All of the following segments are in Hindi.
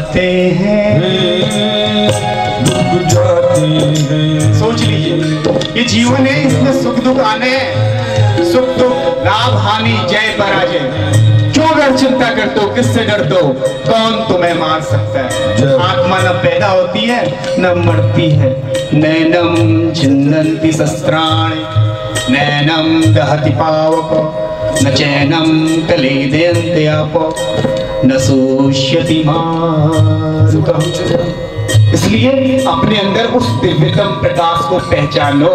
जाते हैं, रुक जाते हैं। सोच लीजिए, ये जीवन है, इसमें सुख दुख आने हैं, सुख दुख, लाभ हानि, जय पराजय। क्यों अगर चिंता करते हो, किससे डरते हो? कौन तुम्हें मार सकता है? आत्मा न पैदा होती है न मरती है। नैनम छिन्नन्ति शस्त्राणि, नैनम दहति पावक, न चैनम कलेदयन्ति आपो, न शोष्यति मारुतः। इसलिए अपने अंदर उस दिव्यतम प्रकाश को पहचानो।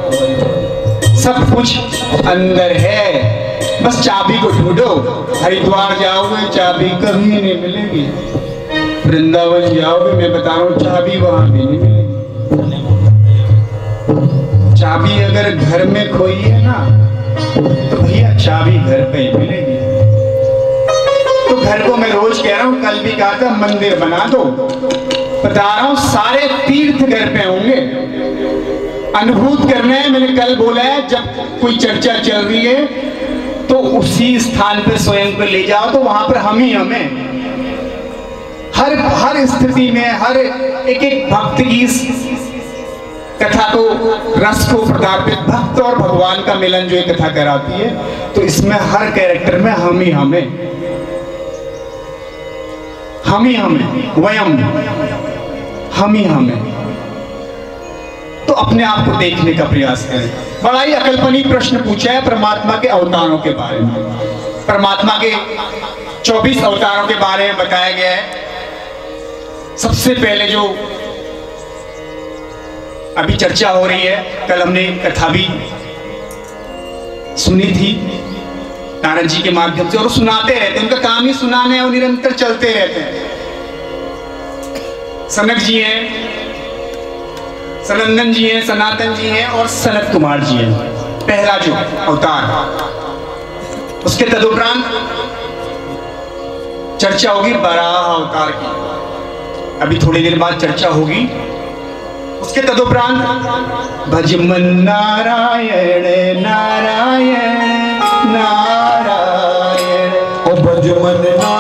सब कुछ अंदर है, बस चाबी को ढूंढो। हरिद्वार जाओगे चाबी कभी नहीं मिलेगी, वृंदावन जाओगे मैं बता रहा हूँ चाबी वहां भी नहीं मिलेगी। चाबी अगर घर में खोई है ना तो भैया चाबी घर पे ही मिलेगी। तो घर को मैं रोज कह रहा हूँ, कल भी कहा था मंदिर बना दो। बता रहा हूँ सारे तीर्थ घर पे होंगे। अनुभूत करना है, मैंने कल बोला है, जब कोई चर्चा चल रही है तो उसी स्थान पर स्वयं को ले जाओ, तो वहां पर हम ही हमें हर स्थिति में, हर एक भक्त की कथा को, रस को प्रदापित, भक्त और भगवान का मिलन जो ये कथा कराती है, तो इसमें हर कैरेक्टर में हम ही हमें, वयम, हम ही हमें। तो अपने आप को देखने का प्रयास करें। बड़ा ही अकल्पनीय प्रश्न पूछा है परमात्मा के अवतारों के बारे में। परमात्मा के 24 अवतारों के बारे में बताया गया है। सबसे पहले जो अभी चर्चा हो रही है, कल हमने कथा भी सुनी थी नारद जी के माध्यम से, और सुनाते रहते हैं, उनका काम ही सुनाने है और निरंतर चलते रहते हैं। सनक जी हैं, सनंदन जी हैं, सनातन जी हैं और सनत कुमार जी हैं, पहला जो अवतार। उसके तदुपरांत चर्चा होगी वराह अवतार की, अभी थोड़ी देर बाद चर्चा होगी। उसके तदुपरांत भजमन नारायण नारायण नारायण, ओ भजमन नारायण